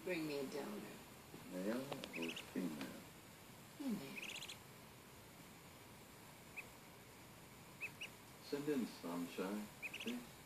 Bring me a donor. Male or female? Female. Send in sunshine, please.